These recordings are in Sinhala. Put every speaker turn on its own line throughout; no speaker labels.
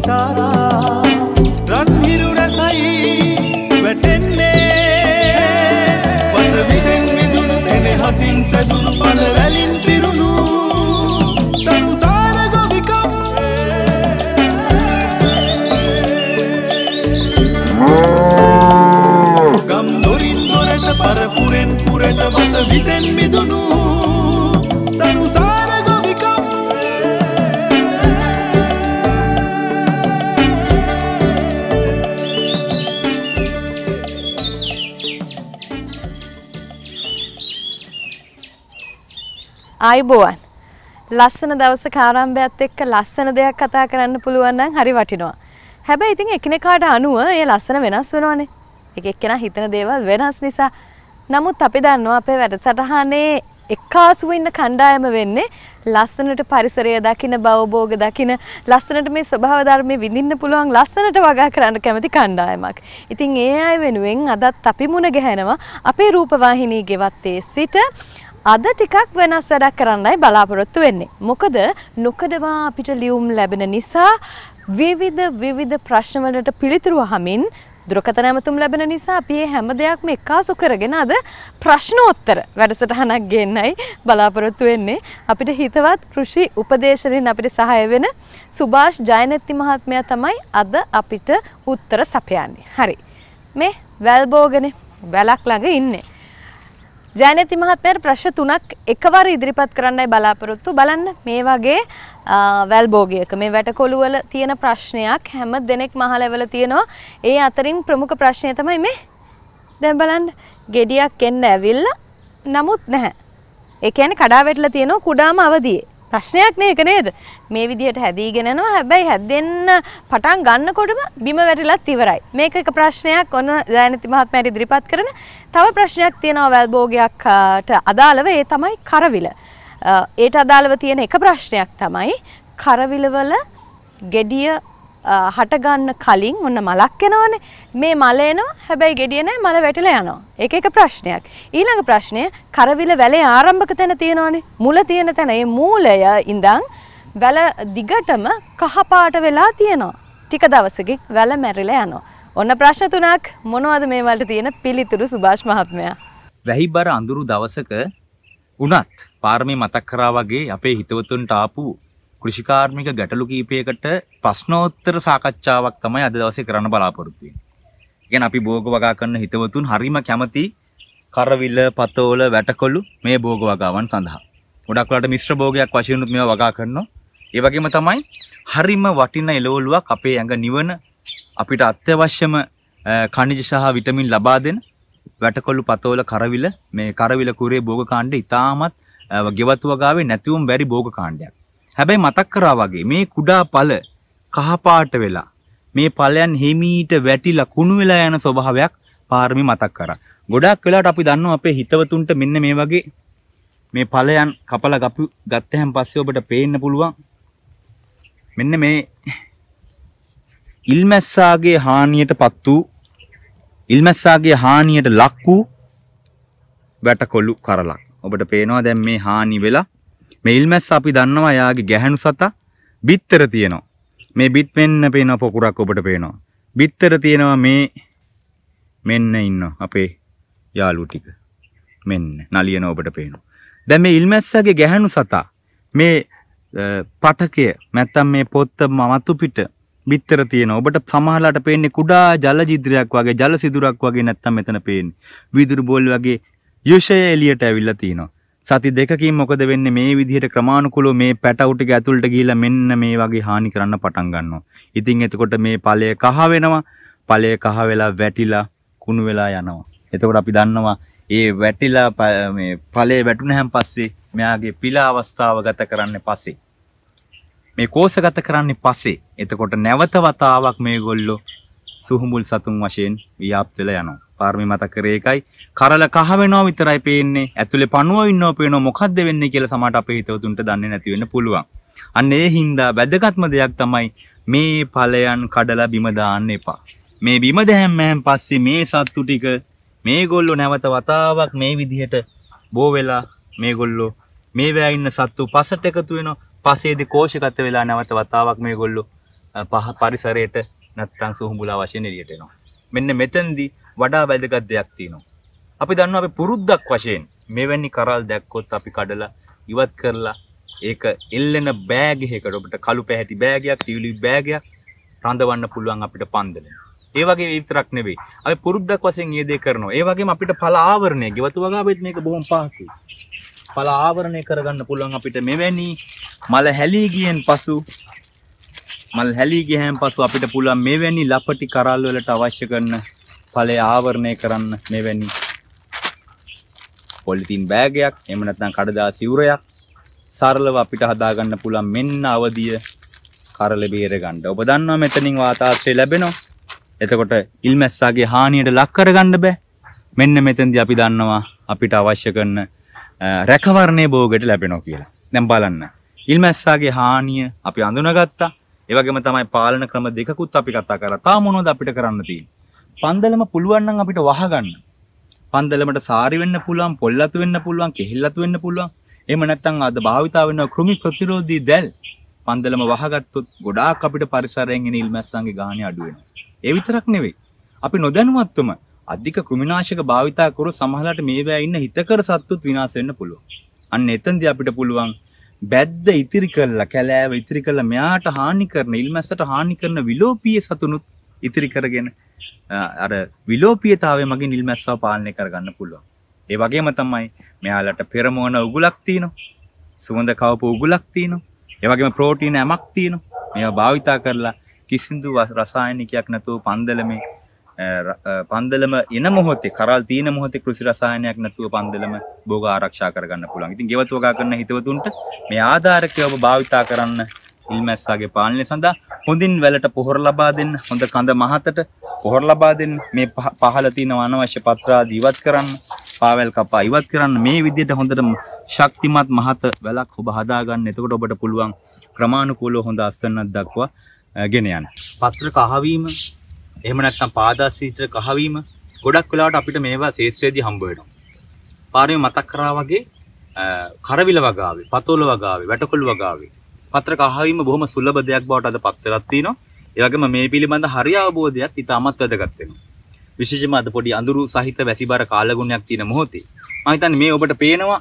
සාරා රන්හිරු රසයි වැටෙන්නේ වස විසින් මිදුණු සෙනෙහසින් සැදුණු පළ වැලින් පිරුණු සරුසාර ගොවිකම් ගම් දොරින් දොරට පරපුරෙන් පුරට වස විසින් මිදුණු සරුසාර ගොවිකම්
ආයුබෝවන් ලස්සන දවසක ආරම්භයත් එක්ක ලස්සන දෙයක් කතා කරන්න පුළුවන් නම් හරි වටිනවා. හැබැයි ඉතින් එකිනෙකාට අනුව ඒ ලස්සන වෙනස් වෙනවනේ. එක එක්කෙනා හිතන දේවල් වෙනස් නිසා. නමුත් අපි දන්නවා අපේ වැඩසටහනේ එක්කාසු ඉන්න කණ්ඩායම වෙන්නේ ලස්සනට පරිසරය දකින්න බවභෝග දකින්න ලස්සනට මේ ස්වභාව ධර්මයේ විඳින්න පුළුවන් ලස්සනට වගා කරන්න කැමති කණ්ඩායමක්. ඉතින් ඒ අය වෙනුවෙන් අදත් අපි මුණ ගැහෙනවා අපේ රූපවාහිනී ගෙවත්තේ සිට අද ටිකක් වෙනස් වැඩක් කරන්නයි බලාපොරොත්තු වෙන්නේ. මොකද නොකඩවා අපිට ලියුම් ලැබෙන නිසා විවිධ ප්‍රශ්න වලට පිළිතුරු අහමින් දුරකථන ඇමතුම් ලැබෙන නිසා අපි මේ හැම දෙයක්ම එක්කාසු කරගෙන අද ප්‍රශ්නෝත්තර වැඩසටහනක් ගෙන්නයි බලාපොරොත්තු වෙන්නේ. අපිට හිතවත් කෘෂි උපදේශකයන් අපිට සහාය වෙන සුභාෂ් ජයනැති මහත්මයා තමයි අද අපිට උත්තර සපයන්නේ. හරි. මේ වැල්බෝගනේ වැලක් ළඟ ඉන්නේ. ජයනැති මහත්මයාට ප්‍රශ්න 3ක් එකවර ඉදිරිපත් කරන්නයි බලාපොරොත්තු. බලන්න මේ වගේ වැල්බෝගයක මේ වැටකොළු වල තියෙන ප්‍රශ්නයක් හැම දෙනෙක්ම අහලා ඉවල තියෙනවා. ඒ අතරින් ප්‍රමුඛ ප්‍රශ්නය තමයි මේ. දැන් බලන්න ගෙඩියක් එන්න ඇවිල්ලා නමුත් නැහැ. ඒ කියන්නේ කඩා වැටලා තියෙනවා කුඩාම අවදියේ. ප්‍රශ්නයක් නේ ඒක නේද? මේ විදිහට හැදීගෙන යනවා. හැබැයි හැදෙන්න පටන් ගන්නකොටම බිම වැටිලත් ඉවරයි. මේක එක ප්‍රශ්නයක් ඔන්න ජයනති මහත්මයාට ඉදිරිපත් කරන. තව ප්‍රශ්නයක් තියෙනවා වැල්බෝගයක්ට අදාළව ඒ තමයි කරවිල. ඒට අදාළව තියෙන එක ප්‍රශ්නයක් තමයි කරවිල වල ගෙඩිය හට ගන්න කලින් ඔන්න මලක් එනවනේ. මේ මල එනවා. හැබැයි ගෙඩිය නැහැ මල වැටිලා යනවා. ඒක එක ප්‍රශ්නයක්. ඊළඟ ප්‍රශ්නය කරවිල වැලේ ආරම්භක තැන තියෙනවනේ. මුල තියෙන තැන ඒ මූලය ඉඳන් වැල දිගටම කහ පාට වෙලා තියෙනවා. ටික දවසකින් වැල මැරිලා යනවා. ඔන්න ප්‍රශ්න 3ක් මොනවද මේ වලට තියෙන පිළිතුරු සුභාෂ් මහත්මයා?
වැහිබර අඳුරු දවසක උනත් පාරමී මතක් කරා වගේ අපේ හිතවතුන්ට ආපු කෘෂිකාර්මික ගැටලු කීපයකට ප්‍රශ්නෝත්තර සාකච්ඡාවක් තමයි අද දවසේ කරන්න බලාපොරොත්තු වෙන්නේ. කියන්නේ අපි භෝග වගා කරන හිතවතුන් හරිම කැමති කරවිල, පතෝල, වැටකොළු මේ භෝග වගාවන් සඳහා. ගොඩක් වෙලාට මිශ්‍ර භෝගයක් වශයෙන් උත් මේවා වගා කරනවා. ඒ වගේම තමයි හරිම වටින එළවලුවක් අපේ ඇඟ නිවන අපිට අත්‍යවශ්‍යම ඛනිජ සහ විටමින් ලබා දෙන වැටකොළු, පතෝල, කරවිල මේ කරවිල කුරේ භෝග කාණ්ඩය ඉතාමත් ගෙවතු වගාවේ නැතිවම බැරි භෝග කාණ්ඩයක්. හැබැයි මතක් කරා වගේ මේ කුඩා පළ කහපාට වෙලා මේ ඵලයන් හිමීට වැටිලා කුණු වෙලා යන ස්වභාවයක් පාරමී මතක් කරා. ගොඩක් වෙලාවට අපි දන්නවා අපේ හිතවතුන්ට මෙන්න මේ වගේ මේ ඵලයන් කපලා ගත්තහන් පස්සේ ඔබට පේන්න පුළුවන් මෙන්න මේ ඉල්මැස්සාගේ හානියටපත් වූ ඉල්මැස්සාගේ හානියට ලක් වූ වැටකොළු කරලක්. ඔබට පේනවා දැන් මේ හානි වෙලා මේ ඉල්මැස්ස අපි දන්නවා යාගේ ගැහැණු සතා බිත්තර තියෙනවා. මේ බිත් මෙන්න පේන පොකුරක් ඔබට පේනවා. බිත්තර තියෙනවා මේ මෙන්න ඉන්නවා අපේ යාළු ටික. මෙන්න නලියන ඔබට පේනවා. දැන් මේ ඉල්මැස්සගේ ගැහැණු සතා මේ පටකය නැත්තම් මේ පොත්ත මතු පිට බිත්තර තියෙනවා. ඔබට සමහරලාට පේන්නේ කුඩා ජල ජිද්‍රයක් වගේ ජල සිදුරක් වගේ නැත්තම් මෙතන පේන්නේ විදුරු බෝල් වගේ යුෂය එළියට ඇවිල්ලා තියෙනවා. සති දෙකකින් මොකද වෙන්නේ මේ විදිහට ක්‍රමානුකූලව මේ පැටවු ටික ඇතුළට ගිහිල්ලා මෙන්න මේ වගේ හානි කරන්න පටන් ගන්නවා. ඉතින් එතකොට මේ ඵලය කහ වෙනවා. ඵලය කහ වෙලා වැටිලා කුණු වෙලා යනවා. එතකොට අපි දන්නවා ඒ වැටිලා මේ ඵලය වැටුණාන් පස්සේ මෙයාගේ පිළ අවස්ථාව ගත කරන්නේ පස්සේ මේ කෝෂගත කරන්නේ පස්සේ එතකොට නැවත වතාවක් මේගොල්ලෝ සුහුමුල් සතුන් වශයෙන් ව්‍යාප්ත වෙලා යනවා. පාරමී මතක කරේ එකයි කරල කහ වෙනවා විතරයි පේන්නේ. ඇතුලේ පණුව ඉන්නව පේනවා. මොකද්ද වෙන්නේ කියලා සමහරට අපේ හිතවතුන්ට දන්නේ නැති වෙන්න පුළුවන්. අන්න ඒ හින්දා වැදගත්ම දෙයක් තමයි මේ ඵලයන් කඩලා බිම දාන්න එපා. මේ බිම දැම්මෙන් පස්සේ මේ සත්තු ටික මේගොල්ලෝ නැවත වතාවක් මේ විදිහට බෝ වෙලා මේගොල්ලෝ මේ වෑ ඉන්න සත්තු පසට එකතු වෙනවා. පසේදී කෝෂගත වෙලා නැවත වතාවක් මේගොල්ලෝ පරිසරයට නැත්තම් සුහුඹුලා වශයෙන් එළියට එනවා. මෙන්න මෙතෙන්දී වඩා වැදගත් දෙයක් තියෙනවා. අපි දන්නවා අපි පුරුද්දක් වශයෙන් මෙවැනි කරල් දැක්කොත් අපි කඩලා ඉවත් කරලා ඒක එල්ලෙන බෑග් එකකට ඔබට කළු පැහැති බෑගයක්, ටියුලිප් බෑගයක් රඳවන්න පුළුවන් අපිට පන්දලෙන්. ඒ වගේ විතරක් නෙවෙයි. අපි පුරුද්දක් වශයෙන් මේ දේ කරනවා. ඒ වගේම අපිට ඵල ආවරණය, ගෙවතු වගාවෙත් මේක බොහොම පහසුයි. ඵල ආවරණය කරගන්න පුළුවන් අපිට මෙවැනි මල හැලී ගියන් පසු අපිට පුළුවන් මෙවැනි ලපටි කරල් වලට අවශ්‍ය කරන ඵලය ආවරණය කරන්න මෙවැනි පොලිතින් බෑගයක්, එහෙම නැත්නම් කඩදාසි සිවුරයක් සරලව අපිට හදාගන්න පුළුවන් මෙන්න අවදිය කරල බේර ගන්න. ඔබ දන්නවා මෙතනින් වාතාශ්‍රය ලැබෙනවා. එතකොට ඉල්මැස්සාගේ හානියට ලක් කරගන්න බෑ. මෙන්න මෙතෙන්දී අපි දන්නවා අපිට අවශ්‍ය කරන රැකවරණයේ භෝගයට ලැබෙනවා කියලා. දැන් බලන්න. ඉල්මැස්සාගේ හානිය අපි අඳුනගත්තා. ඒ වගේම තමයි පාලන ක්‍රම දෙකකුත් අපි කතා කරා. තා මොනවද අපිට කරන්න තියෙන්නේ? පන්දලම පුළුවන් නම් අපිට වහගන්න. පන්දලමට සාරි වෙන්න පුළුවන්, පොල්ලතු වෙන්න පුළුවන්, කෙහිල්ලතු වෙන්න පුළුවන්. එහෙම නැත්නම් අද භාවිතා වෙන කෘමි ප්‍රතිරෝධී දැල් පන්දලම වහගත්තොත් ගොඩාක් අපිට පරිසරයෙන් එන ඉල්මැස්සන්ගේ ගාණය අඩු වෙනවා. ඒ විතරක් නෙවෙයි. අපි නොදැනුවත්වම අධික කෘමිනාශක භාවිතා කරොත් සමහරවිට මේවා ඉන්න හිතකර සත්තුත් විනාශ වෙන්න පුළුවන්. අන්න එතෙන්දී අපිට පුළුවන් බැද්ද ඉතිරි කරලා, කැලෑව ඉතිරි කරලා මෙයාට හානි කරන, ඉල්මැස්සට හානි කරන විලෝපීය සතුනුත් ඉතිරි කරගෙන අර විලෝපීයතාවය මගින් ඉල්මැස්සව පාලනය කරගන්න පුළුවන්. ඒ වගේම තමයි මෙයාලට පෙරමෝන උගුලක් තියෙනවා. සුවඳ කවපු උගුලක් තියෙනවා. ඒ වගේම ප්‍රෝටීන ඇමක් තියෙනවා. මේවා භාවිතා කරලා කිසිදු රසායනිකයක් නැතුව පන්දලම එන මොහොතේ, කරල් තියෙන මොහොතේ කෘෂි රසායනයක් නැතුව පන්දලම භෝග ආරක්ෂා කරගන්න පුළුවන්. ඉතින් ගෙවතු වගා කරන හිතවතුන්ට මේ ආධාරකය ඔබ භාවිතා කරන්න ඉල්මැස්සාගේ පාලනය සඳහා හොඳින් වැලට පොහොර ලබා දෙන්න, හොඳ කඳ මහතට පොහොර ලබා දෙන්න, මේ පහළ තියෙන අනවශ්‍ය පත්‍ර ආදී ඉවත් කරන්න, පාවැල් කපා ඉවත් කරන්න. මේ විදිහට හොඳට ශක්තිමත් මහත වැලක් ඔබ හදාගන්න. එතකොට ඔබට පුළුවන් ක්‍රමානුකූලව හොඳ අස්වැන්නක් දක්වා ගෙන යන්න. පත්‍ර කහවීම, එහෙම නැත්නම් පාදාසීත්‍ර කහවීම ගොඩක් වෙලාවට අපිට මේවා ශේත්‍රයේදී හම්බ වෙනවා. පාරේ මතක් කරා වගේ කරවිල වගාවේ, පතෝල වගාවේ, වැටකොළු වගාවේ පත්‍ර කහවීම බොහොම සුලභ දෙයක් බවට අද පත් වෙලා තිනවා. ඒ වගේම මේ පිළිබඳ හරි අවබෝධයක් ඉතාමත් වැදගත් වෙනවා. විශේෂයෙන්ම අද පොඩි අඳුරු සහිත වැසිබර කාලගුණයක් තියෙන මොහොතේ මම හිතන්නේ මේ ඔබට පේනවා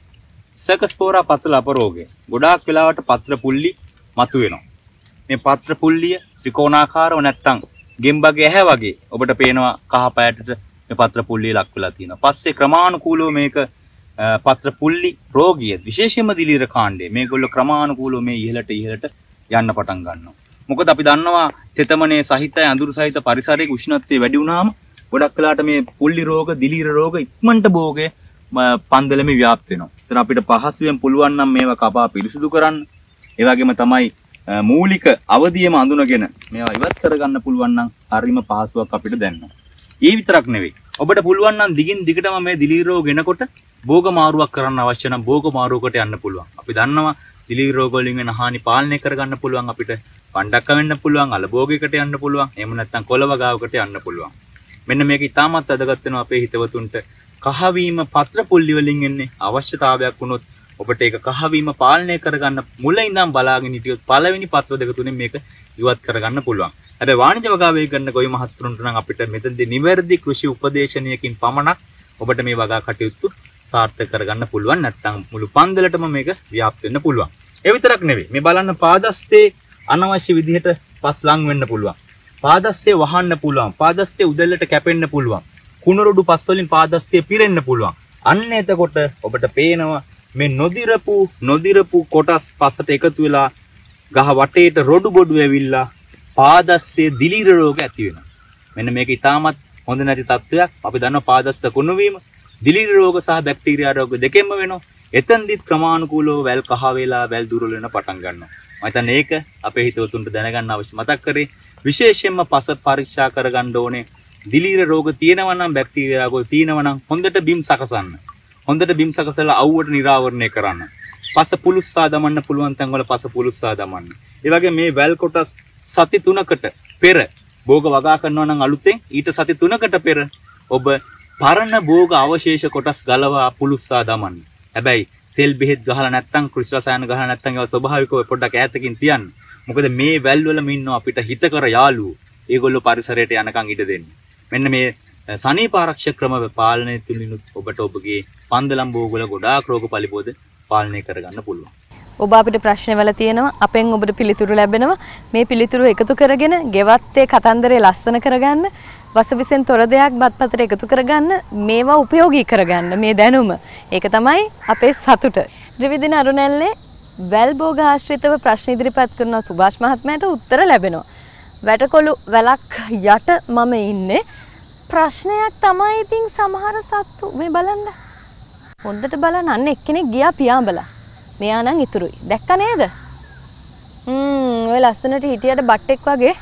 සර්කස්පෝරා පත්‍ර අපරෝගය. ගොඩාක් වෙලාවට පත්‍ර පුල්ලි මතුවෙනවා. මේ පත්‍ර පුල්ලිය ත්‍රිකෝණාකාරව නැත්තම් ගෙම්බගේ ඇහැ වගේ ඔබට පේනවා කහ පැයටට මේ පත්‍ර පුල්ලිය ලක් වෙලා තියෙනවා. පස්සේ ක්‍රමානුකූලව මේක පත්‍ර පුල්ලි රෝගිය විශේෂයෙන්ම දිලීර කාණ්ඩය මේගොල්ලෝ ක්‍රමානුකූලව මේ ඉහළට යන්න පටන් ගන්නවා. මොකද අපි දන්නවා තෙතමනේ සහිත අඳුරු සහිත පරිසරයේ උෂ්ණත්වය වැඩි වුණාම ගොඩක් වෙලාට මේ පුල්ලි රෝග, දිලීර රෝග ඉක්මනට භෝගේ පන්දලමේ ව්‍යාප්ත වෙනවා. ඒතර අපිට පහසුවෙන් පුළුවන් නම් මේවා කපා පිරිසිදු කරන්න. ඒ වගේම තමයි මූලික අවදියම අඳුනගෙන මේවා ඉවත් කරගන්න පුළුවන් නම් හරිම පහසුවක් අපිට දැනෙනවා. ඒ විතරක් නෙවෙයි. ඔබට පුළුවන් නම් දිගින් දිගටම මේ දිලීර රෝග එනකොට භෝග මාරුවක් කරන්න අවශ්‍ය නම් භෝග මාරුවකට යන්න පුළුවන්. අපි දන්නවා දිලීර රෝග වලින් වෙන හානි පාලනය කරගන්න පුළුවන් අපිට. පණ්ඩක්ක වෙන්න පුළුවන්, අලභෝගයකට යන්න පුළුවන්, එහෙම නැත්නම් කොළවගාවකට යන්න පුළුවන්. මෙන්න මේක ඉතාමත් වැදගත් වෙනවා අපේ හිතවතුන්ට. කහවීම පත්‍ර පුල්ලි වලින් එන්නේ අවශ්‍යතාවයක් වුණොත් ඔබට ඒක කහවීම පාලනය කරගන්න මුල ඉඳන් බලාගෙන හිටියොත් පළවෙනි පත්‍ර දෙක තුනෙන් මේක ඉවත් කරගන්න පුළුවන්. හැබැයි වාණිජ වගාවේ කරන ගොවි මහත්තුරුන්ට නම් අපිට මෙතනදී නිවැරදි කෘෂි උපදේශනයකින් පමණක් ඔබට මේ වගා කටයුතු සාර්ථක කරගන්න පුළුවන්. නැත්නම් මුළු පන්දලටම මේක ව්‍යාප්ත වෙන්න පුළුවන්. ඒ විතරක් නෙවෙයි. මේ බලන්න පාදස්තේ අනවශ්‍ය විදිහට පස් ලං වෙන්න පුළුවන්. පාදස්තේ වහන්න පුළුවන්. පාදස්තේ උදැල්ලට කැපෙන්න පුළුවන්. කුණරොඩු පස් වලින් පාදස්තේ පිරෙන්න පුළුවන්. අන්න එතකොට ඔබට පේනවා මේ නොදිරපු කොටස් පසට එකතු වෙලා ගහ වටේට රොඩු බොඩු ඇවිල්ලා පාදස්සේ දිලීර රෝග ඇති වෙනවා. මෙන්න මේක ඉතාමත් හොඳ නැති තත්ත්වයක්. අපි දන්නවා පාදස්ස කුණු වීම දිලීර රෝග සහ බැක්ටීරියා රෝග දෙකෙන්ම වෙනවා. එතෙන්දිත් ක්‍රමානුකූලව වැල් කහ වෙලා වැල් දුර්වල වෙන පටන් ගන්නවා. මම හිතන්නේ ඒක අපේ හිතවතුන්ට දැනගන්න අවශ්‍ය. මතක් කරේ විශේෂයෙන්ම පස පරීක්ෂා කරගන්න ඕනේ. දිලීර රෝග තියෙනවා නම්, බැක්ටීරියා රෝග තියෙනවා නම් හොඳට බිම් සකසන්න. හොඳට බිම් සකසලා අවුවට නිරාවරණය කරන්න. පස පුලුස්සා දමන්න පුළුවන් තැන්වල පස පුලුස්සා දමන්න. ඒ වගේ මේ වැල් කොටස් සති 3කට පෙර භෝග වගා කරනවා නම් අලුතෙන් ඊට සති 3කට පෙර ඔබ පරණ භෝග අවශේෂ කොටස් ගලවා පුලුස්සා දමන්න. හැබැයි තෙල් බෙහෙත් ගහලා නැත්නම්, කෘෂි රසායන ගහලා නැත්නම් ඒවා ස්වභාවිකව පොඩ්ඩක් ඈතකින් තියන්න. මොකද මේ වැල් වලම ඉන්න අපිට හිතකර යාළුවෝ. ඒගොල්ලෝ පරිසරයට යනකම් ඉඩ දෙන්නේ. මෙන්න මේ සනීප ආරක්ෂක ක්‍රම පාලනය තුලිනුත් ඔබට ඔබගේ පන්දලම් භෝගවල ගොඩාක් රෝග පලිබෝධ පාලනය කරගන්න පුළුවන්.
ඔබ අපිට ප්‍රශ්නවල තියෙනවා අපෙන් ඔබට පිළිතුරු ලැබෙනවා. මේ පිළිතුරු එකතු කරගෙන ගෙවත්තේ කතන්දරේ ලස්සන කරගන්න, වසවිසෙන් තොර දෙයක් බත්පතට එකතු කරගන්න, මේවා උපයෝගී කරගන්න මේ දැනුම. ඒක තමයි අපේ සතුට. ත්‍රිවිධින අරුණැල්ලේ වැල් භෝග ආශ්‍රිතව ප්‍රශ්න ඉදිරිපත් කරන සුභාෂ් මහත්මයාට උත්තර ලැබෙනවා. වැටකොළු වැලක් යට මම ඉන්නේ. ප්‍රශ්නයක් තමයි ඉතින් සමහර සත්තු මේ බලන්න. හොඳට බලන්න අන්න එක්කෙනෙක් ගියා පියාඹලා. මෙයා නම් ඉතුරුයි. දැක්ක නේද? ඔය ලස්සනට හිටියට බට්ටෙක් වගේ.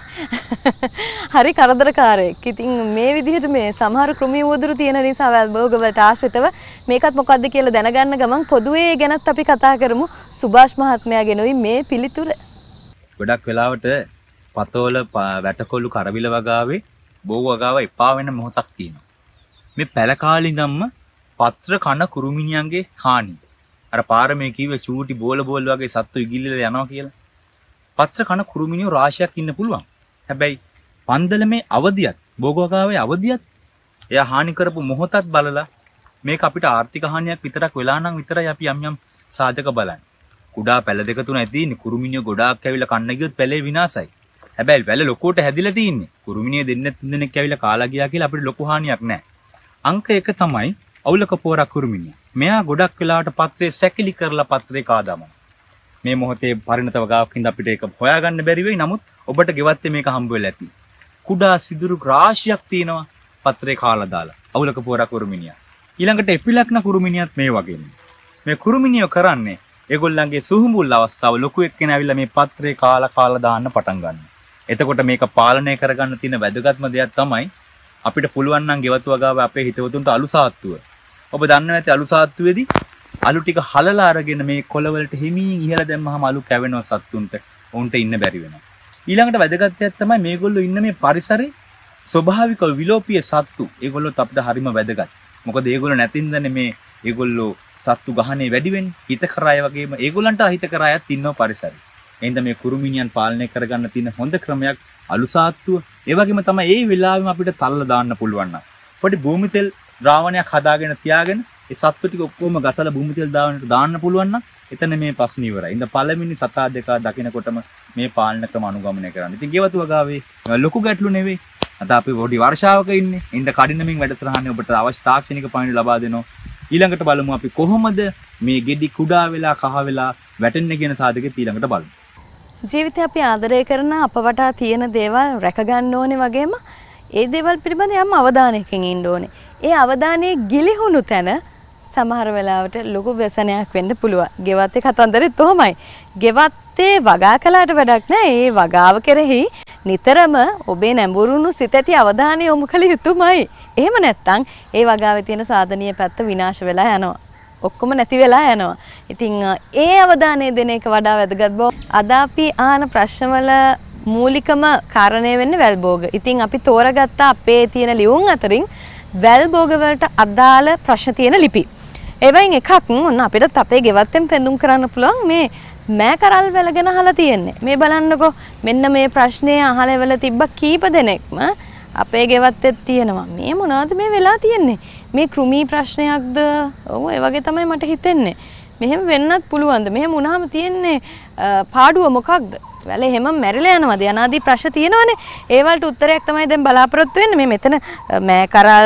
හරි කරදරකාරයෙක්. ඉතින් මේ විදිහට මේ සමහර කෘමි උවදුරු තියෙන නිසා වැල් භෝග වලට ආශ්‍රිතව මේකත් මොකද්ද කියලා දැනගන්න ගමන් පොදුවේ ගැනත් අපි කතා කරමු. සුභාෂ් මහත්මයාගෙනුයි මේ පිළිතුර.
ගොඩක් වෙලාවට පතෝල වැටකොළු කරවිල වගාවේ බෝග වගාව එපා වෙන මොහොතක් තියෙනවා. මේ පැල කාලේ ඉඳන්ම පත්‍ර කන කුරුමිනියන්ගේ හානි. අර පාරමේ කිව්වේ චූටි බෝල වගේ සත්තු ඉගිල්ලලා යනවා කියලා. පත්‍ර කන කුරුමිනියෝ රාශියක් ඉන්න පුළුවන්. හැබැයි පන්දලමේ අවදියත් බෝග වගාවේ අවදියත් එයා හානි කරපු මොහොතත් බලලා මේක අපිට ආර්ථික හානියක් විතරක් වෙලා නම් විතරයි අපි යම් සාධක බලන්නේ. කුඩා පැල දෙක තුනයි තියෙන්නේ. කුරුමිනියෝ ගොඩාක් ඇවිල්ලා කන්න ගියොත් පැලේ විනාශයි. හැබැයි වැල ලොකුවට හැදිලා තියෙන්නේ. කුරුමිනිය දෙන්නේ තුන් දෙනෙක් ඇවිල්ලා කාලා ගියා කියලා අපිට ලොකු හානියක් නැහැ. අංක 1 තමයි අවුලක පෝරා කුරුමිනිය. මෙයා ගොඩක් වෙලාවට පත්‍රේ සැකිලි කරලා පත්‍රේ කාදාමන. මේ මොහොතේ පරිණත වගාවකින්ද අපිට ඒක හොයාගන්න බැරි වෙයි. නමුත් ඔබට ගෙවත්තේ මේක හම්බ වෙලා ඇති. කුඩා සිදුරු රාශියක් තියෙනවා පත්‍රේ කාලා දාලා. අවුලක පෝරා කුරුමිනිය. ඊළඟට එපිලක්න කුරුමිනියත් මේ වගේම. මේ කුරුමිනිය කරන්නේ ඒගොල්ලන්ගේ සුහුඹුල් අවස්ථාව ලොකු එක්කෙනා ඇවිල්ලා මේ පත්‍රේ කාලා දාන්න පටන් ගන්නවා. එතකොට මේක පාලනය කරගන්න තියෙන වැදගත්ම දෙයක් තමයි අපිට පුළුවන් නම් ගෙවතු වගාව අපේ හිතවතුන්ට අලු සාත්තුව. ඔබ දන්නවා ඇති අලු සාත්තුවේදී අලු ටික හලලා අරගෙන මේ කොළවලට හිමින් ඉහළ දැම්මහම අලු කැවෙනවා සත්තුන්ට. උන්ට ඉන්න බැරි වෙනවා. ඊළඟට වැදගත් දෙයක් තමයි මේගොල්ලෝ ඉන්න මේ පරිසරේ ස්වභාවික විලෝපීය සත්තු. ඒගොල්ලොත් අපිට හරිම වැදගත්. මොකද ඒගොල්ලෝ නැතින්දනේ මේ ඒගොල්ලෝ සත්තු ගහනේ වැඩි වෙන්නේ. හිතකර අය වගේම ඒගොල්ලන්ට අහිතකර අයත් ඉන්නවා පරිසරේ. එහෙනම් මේ කුරුමිනියන් පාලනය කරගන්න තියෙන හොඳ ක්‍රමයක් අලු සාත්තුව. ඒ වගේම තමයි ඒ වෙලාවෙම අපිට තල්ල දාන්න පුළුවන් නම්. පොඩි භූමි තෙල් ද්‍රාවණයක් හදාගෙන තියාගෙන ඒ සත්තු ටික ඔක්කොම ගසලා භූමි තෙල් දාන්න පුළුවන් නම් එතන මේ ප්‍රශ්න ඉවරයි. ඉතින් පළවෙනි සතා දෙක දකින්නකොටම මේ පාලන ක්‍රම අනුගමනය කරන්න. ඉතින් ගෙවතු වගාවේ ලොකු ගැටලු නෙවෙයි. අද අපි පොඩි වර්ෂාවක ඉන්නේ. ඉතින් කඩිනමින් වැඩසටහනේ ඔබට අවශ්‍ය තාක්ෂණික පණිවිඩ ලබා දෙනවා. ඊළඟට බලමු අපි කොහොමද මේ ගෙඩි කුඩා වෙලා කහ වෙලා වැටෙන්නේ කියන සාධකෙත් ඊළඟට බලමු.
ජීවිතේ අපි ආදරය කරන අප වටා තියෙන දේවල් රැක ගන්න ඕනේ වගේම ඒ දේවල් පිළිබඳ යම් අවධානයකින් ඉන්න ඕනේ. ඒ අවධානයේ ගිලිහුණු තැන සමහර වෙලාවට ලොකු ව්‍යසනයක් වෙන්න පුළුවන්. ගෙවත්තේ කතන්දරෙත් ඔහොමයි. ගෙවත්තේ වගා කළාට වැඩක් නැහැ. ඒ වගාව කෙරෙහි නිතරම ඔබේ නැඹුරුණු සිත ඇති අවධානය යොමු කළ යුතුමයි. එහෙම නැත්නම් ඒ වගාවේ තියෙන සාධනීය පැත්ත විනාශ වෙලා යනවා. ඔක්කොම නැති වෙලා යනවා. ඉතින් ඒ අවධානය දෙන එක වඩා වැදගත් බව අද අපි ආන ප්‍රශ්නවල මූලිකම කාරණය වෙන්නේ වැල් භෝග. ඉතින් අපි තෝරගත්ත අපේ තියෙන ලියුම් අතරින් වැල් භෝග වලට අදාළ ප්‍රශ්න තියෙන ලිපි. ඒවයින් එකක් ඔන්න අපිට අපේ ගෙවත්තෙන් පෙන්දුම් කරන්න පුළුවන් මේ මෑ කරල් වැල ගැන අහලා තියෙන්නේ. මේ බලන්නකෝ මෙන්න මේ ප්‍රශ්නේ අහලා වෙල තිබ්බ කීප දෙනෙක්ම අපේ ගෙවත්තෙත් තියෙනවා. මේ මොනවද මේ වෙලා තියෙන්නේ? මේ කෘමි ප්‍රශ්නයක්ද? ඔව් ඒ වගේ තමයි මට හිතෙන්නේ. මෙහෙම වෙන්නත් පුළුවන්ද? මෙහෙම වුණාම තියෙන්නේ පාඩුව මොකක්ද? වැල එහෙම මැරිලා යනවාද? යනාදී ප්‍රශ්න තියෙනවනේ. ඒ වලට උත්තරයක් තමයි දැන් බලාපොරොත්තු වෙන්නේ. මේ මෙතන මෑ කරල්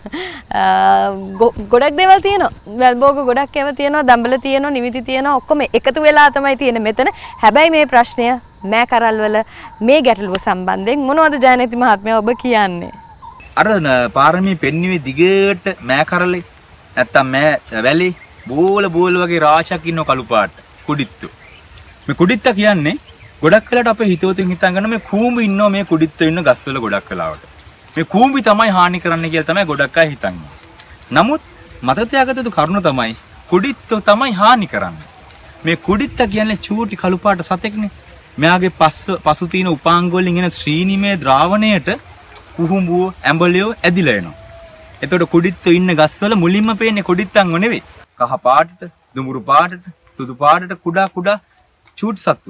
ගොඩක් දේවල් තියෙනවා. වැල් භෝග ගොඩක් ඒවා තියෙනවා. දම්බල තියෙනවා, නිවිති තියෙනවා. ඔක්කොම එකතු වෙලා තමයි තියෙන්නේ මෙතන. හැබැයි මේ ප්‍රශ්නය මෑ කරල් වල මේ ගැටලුව සම්බන්ධයෙන් මොනවද ජයනති මහත්මයා ඔබ කියන්නේ?
අර පාරමී පෙන්වුවේ දිගට මෑ කරලේ නැත්තම් මෑ වැලේ බෝල වගේ රාශියක් ඉන්න කළු පාට කුඩිත්තු. මේ කුඩිත්ත කියන්නේ ගොඩක් වෙලාවට අපේ හිතවතුන් හිතන් ගන්න මේ කූඹි ඉන්නවා මේ කුඩිත්තු ඉන්න ගස්වල ගොඩක් වෙලාවට. මේ කූඹි තමයි හානි කරන්නේ කියලා තමයි ගොඩක් අය හිතන්නේ. නමුත් මතක තියාගත යුතු කරුණ තමයි කුඩිත්තු තමයි හානි කරන්නේ. මේ කුඩිත්ත කියන්නේ චූටි කළු පාට සතෙක්නේ. මෙයාගේ පසු තියෙන උපාංග වලින් එන ශ්‍රීනිමේ ද්‍රාවණයට කුහුඹුව ඇඹලියෝ ඇදිලා එනවා. එතකොට කුඩිත්තු ඉන්න ගස්වල මුලින්ම පේන්නේ කුඩිත්තන්ව නෙවෙයි. කහ පාටට, දුඹුරු පාටට, සුදු පාටට කුඩා චූටි සත්තු.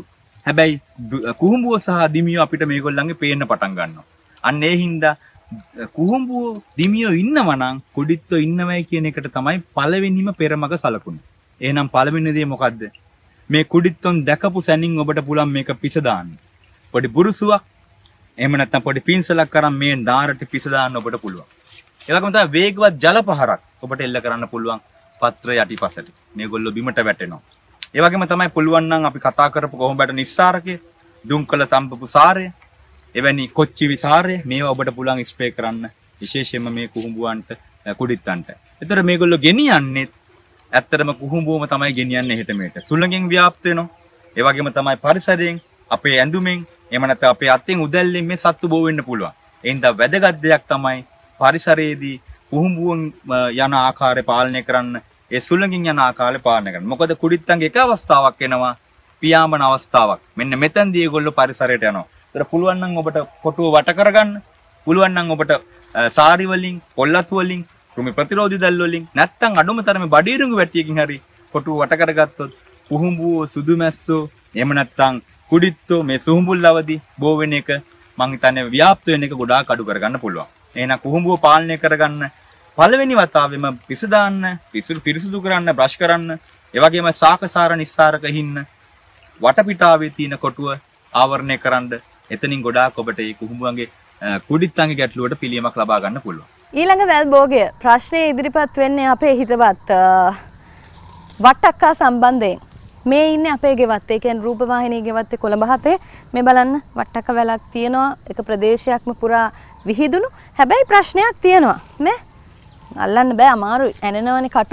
හැබැයි කුහුඹුව සහ දිමියෝ අපිට මේගොල්ලන්ගේ පේන්න පටන් ගන්නවා. අන්න ඒ හින්දා කුහුඹුව දිමියෝ ඉන්නවා නම් කුඩිත්තෝ ඉන්නවයි කියන එකට තමයි පළවෙනිම පෙරමග සලකුණ. එහෙනම් පළවෙනි දේ මොකද්ද? මේ කුඩිත්තොන් දැකපු සැනින් ඔබට පුළුවන් මේක පිස දාන්න. පොඩි බුරුසුවක් එහෙම නැත්නම් පොඩි පින්සලක් කරන් මේ දාරට පිස දාන්න ඔබට පුළුවන්. ඒ වගේම තමයි වේගවත් ජල පහරක් ඔබට එල්ල කරන්න පුළුවන් පත්‍ර යටිපසට. මේගොල්ලෝ බිමට වැටෙනවා. ඒ වගේම තමයි පුළුවන් නම් අපි කතා කරපු කොහොඹට නිස්සාරකය, දුම්කල සම්පපු සාරය, එවැනි කොච්චි විසාරය මේවා ඔබට පුළුවන් ස්ප්‍රේ කරන්න විශේෂයෙන්ම මේ කුහුඹුවන්ට කුඩිත්තන්ට. ඒතර මේගොල්ලෝ ගෙනියන්නේ ඇත්තටම කුහුඹුවම තමයි ගෙනියන්නේ එහෙට මෙහෙට. සුළඟෙන් ව්‍යාප්ත වෙනවා. ඒ වගේම තමයි පරිසරයෙන්, අපේ ඇඳුමෙන්, එහෙම නැත්නම් අපේ අතෙන් උදැල්ලෙන් මේ සත්තු බෝ වෙන්න පුළුවන්. ඒ හින්දා වැදගත් දෙයක් තමයි පරිසරයේදී කුහුඹුවන් යන ආකාරය පාලනය කරන්න, ඒ සුළඟින් යන ආකාරය පාලනය කරන්න. මොකද කුඩිත්තන්ගේ එක අවස්ථාවක් එනවා පියාඹන අවස්ථාවක්. මෙන්න මෙතනදී ඒගොල්ලෝ පරිසරයට යනවා. ඒතර පුළුවන් නම් ඔබට කොටුව වට කරගන්න. පුළුවන් නම් ඔබට සාරි වලින්, පොල්ලතු වලින්, කෘමි ප්‍රතිරෝධී දැල් වලින් නැත්තම් අඩුම තරමේ බඩීරුඟු වැටියකින් හරි කොටුව වට කරගත්තොත් කුහුඹුව, සුදුමැස්සෝ, එහෙම නැත්තම් කුඩිත්තෝ මේ සුහුඹුල් අවදි බෝ වෙන එක මං හිතන්නේ ව්‍යාප්ත වෙන එක ගොඩාක් අඩු කරගන්න පුළුවන්. එහෙනම් කුහුඹුව පාලනය කරගන්න පළවෙනි වතාවෙම පිස දාන්න, පිරිසුදු කරන්න, බ්‍රෂ් කරන්න, ඒ වගේම සාකසාර නිස්සාරක හින්න වටපිටාවේ තියෙන කොටුව ආවරණය කරන්න. එතනින් ගොඩාක් ඔබට මේ කුහුඹුවන්ගේ කුඩිත්තන්ගේ ගැටලුවට පිළියමක් ලබා ගන්න පුළුවන්.
ඊළඟ වැල් භෝගය ප්‍රශ්නේ ඉදිරිපත් වෙන්නේ අපේ හිතවත් වට්ටක්කා සම්බන්ධයෙන්. මේ ඉන්නේ අපේ ගෙවත්. ඒ කියන්නේ රූපවාහිනී ගෙවත්තේ කොළඹ හතේ. මේ බලන්න වට්ටක්ක වැලක් තියෙනවා. එක ප්‍රදේශයක්ම පුරා විහිදුණු. හැබැයි ප්‍රශ්නයක් තියෙනවා. මේ අල්ලන්න බෑ, අමාරුයි. ඇනෙනවනේ කටු.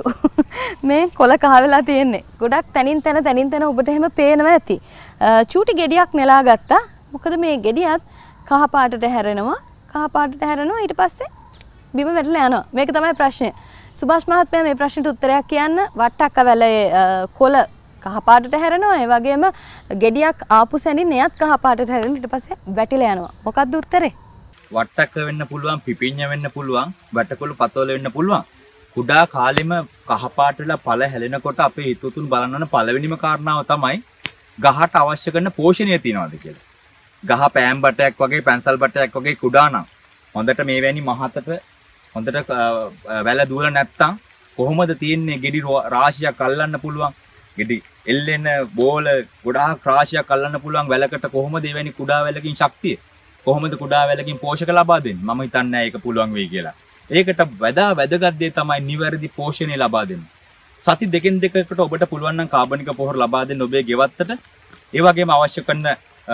මේ කොළ කහ වෙලා තියෙන්නේ. ගොඩක් තනින් තන ඔබට එහෙම පේනවා ඇති. චූටි ගෙඩියක් නෙලා ගත්තා. මොකද මේ ගෙඩියත් කහ පාටට හැරෙනවා. කහ පාටට හැරෙනවා ඊට පස්සේ බිම වැටලා යනවා. මේක තමයි ප්‍රශ්නේ. සුභාෂ් මහත්මයා මේ ප්‍රශ්නෙට උත්තරයක් කියන්න. වට්ටක්ක වැලේ කොළ කහ පාටට හැරෙනවා. ඒ වගේම ගෙඩියක් ආපු සැනින් එයත් කහ පාටට හැරෙන ඊට පස්සේ වැටිලා යනවා. මොකක්ද උත්තරේ?
වට්ටක්ක වෙන්න පුළුවන්, පිපිඤ්ඤ වෙන්න පුළුවන්, වැටකොළු පතෝල වෙන්න පුළුවන්. කුඩා කාලෙම කහ පාට වෙලා පළ හැලෙනකොට අපේ හිතුතුන් බලන්න පළවෙනිම කාරණාව තමයි ගහට අවශ්‍ය කරන පෝෂණය තියනවාද කියලා. ගහ පෑම් බටයක් වගේ, පැන්සල් බටයක් වගේ කුඩා නම් හොඳට මේ වැනි මහතට හොඳට වැල දුවලා නැත්තම් කොහොමද තියෙන්නේ ගෙඩි රාශියක් අල්ලන්න පුළුවන්? ගෙඩි එල්ලෙන බෝල ගොඩාක් රාශියක් අල්ලන්න පුළුවන් වැලකට කොහොමද එවැනි කුඩා වැලකින් ශක්තිය? කොහොමද කුඩා වැලකින් පෝෂක ලබා දෙන්නේ? මම හිතන්නේ ඒක පුළුවන් වෙයි කියලා. ඒකට වැදගත් දේ තමයි නිවැරදි පෝෂණය ලබා දෙන්න. සති දෙකෙන් දෙකකට ඔබට පුළුවන් නම් කාබනික පොහොර ලබා දෙන්න ඔබේ ගෙවත්තට. ඒ වගේම අවශ්‍ය කරන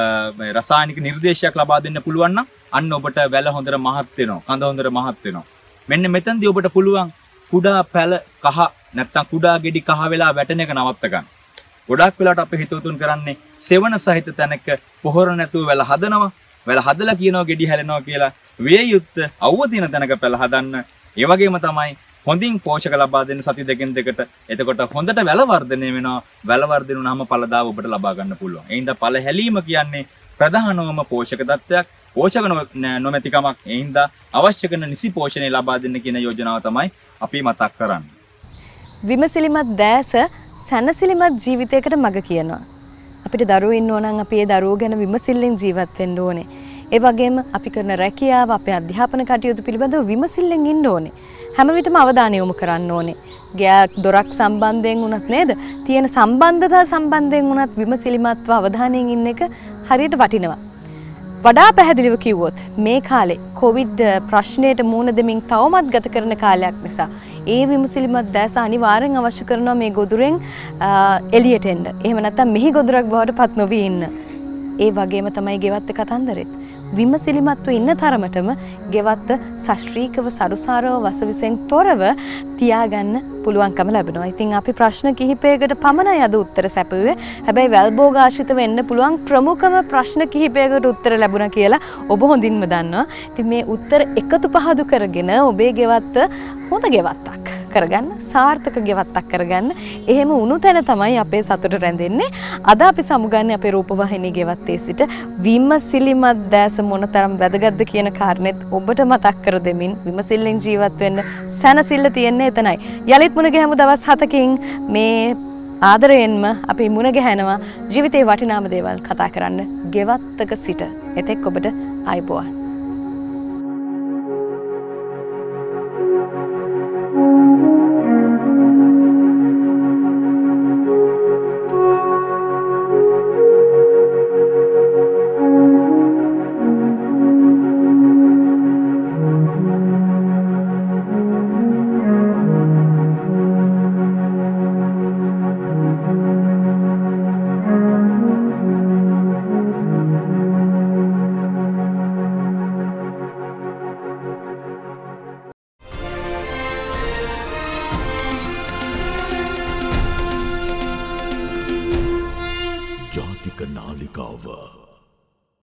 රසායනික නිර්දේශයක් ලබා දෙන්න පුළුවන් නම් අන්න ඔබට වැල හොඳට මහත් වෙනවා. කඳ හොඳට මහත් වෙනවා. මෙන්න මෙතනදී ඔබට පුළුවන් කුඩා පැල කහ නැත්තම් කුඩා ගෙඩි කහ වෙලා වැටෙන එක නවත්ත ගන්න. ගොඩක් වෙලාවට අපේ හිතවතුන් කරන්නේ සෙවණ සහිත තැනක පොහොර නැතුව වැල හදනවා. වැල හදලා කියනවා ගෙඩි හැලෙනවා කියලා. වේ යුත්ත අවුව තියෙන තැනක පැල හදන්න. ඒ වගේම තමයි හොඳින් පෝෂක ලබා දෙන්න සති දෙකෙන් දෙකට. එතකොට හොඳට වැල වර්ධනය වෙනවා. වැල වර්ධනය වුණාම පළදාව ඔබට ලබා ගන්න පුළුවන්. ඒ හින්දා පළ හැලීම කියන්නේ ප්‍රධානවම පෝෂක තත්ත්වයක්. පෝෂක නොමැතිකමක්. ඒ හින්දා අවශ්‍ය කරන නිසි පෝෂණය ලබා දෙන්න කියන යෝජනාව තමයි අපි මතක් කරන්නේ.
විමසිලිමත් දැස සැනසිලිමත් ජීවිතයකට මඟ කියනවා. අපිට දරුවෝ ඉන්නෝ නම් අපි ඒ දරුවෝ ගැන විමසිල්ලෙන් ජීවත් වෙන්න ඕනේ. ඒ වගේම අපි කරන රැකියාව, අපේ අධ්‍යාපන කටයුතු පිළිබඳව විමසිල්ලෙන් ඉන්න ඕනේ. හැම විටම අවධානය යොමු කරන්න ඕනේ. ගෑක් දොරක් සම්බන්ධයෙන් වුණත් නේද? තියෙන සම්බන්ධතා සම්බන්ධයෙන් වුණත් විමසිලිමත්ව අවධානයෙන් ඉන්න එක හරියට වටිනවා. වඩා පැහැදිලිව කිව්වොත් මේ කාලේ කොවිඩ් ප්‍රශ්නයට මුහුණ දෙමින් තවමත් ගත කරන කාලයක් නිසා ඒ විමසිලිමත් දැස අනිවාර්යෙන් අවශ්‍ය කරනවා මේ ගොදුරෙන් එළියට එන්න. එහෙම නැත්නම් මිහි ගොදුරක් බවට පත් නොවී ඉන්න. ඒ වගේම තමයි ගෙවත්ත කතන්දරෙත්. විමසිලිමත්ව ඉන්න තරමටම ගෙවත්ත ශාස්ත්‍රීයව සරුසාරව වසවිසෙන් තොරව තියාගන්න පුළුවන්කම ලැබෙනවා. ඉතින් අපි ප්‍රශ්න කිහිපයකට පමණයි අද උත්තර සැපුවේ. හැබැයි වැල්භෝගාශ්‍රිත වෙන්න පුළුවන් ප්‍රමුඛම ප්‍රශ්න කිහිපයකට උත්තර ලැබුණා කියලා ඔබ හොඳින්ම දන්නවා. ඉතින් මේ උත්තර එකතු පහදු කරගෙන ඔබේ ගෙවත්ත හොඳ ගෙවත්තක් කරගන්න, සාර්ථක ගෙවත්තක් කරගන්න. එහෙම වුණු තැන තමයි අපේ සතුට රැඳෙන්නේ. අද අපි සමුගන්නේ අපේ රූපවාහිනී ගෙවත්තේ සිට විමසිලිමත් දැස මොනතරම් වැදගත්ද කියන කාරණෙත් ඔබට මතක් කර දෙමින් විමසිල්ලෙන් ජීවත් වෙන්න සැනසෙල්ල තියෙන්නේ එතනයි. යලිත් මුණ ගැහමු දවස් 7කින් මේ ආදරයෙන්ම අපි මුණ ගැහෙනවා ජීවිතේ වටිනාම දේවල් කතා කරන්න ගෙවත්තක සිට. එතෙක් ඔබට ආයුබෝවන්.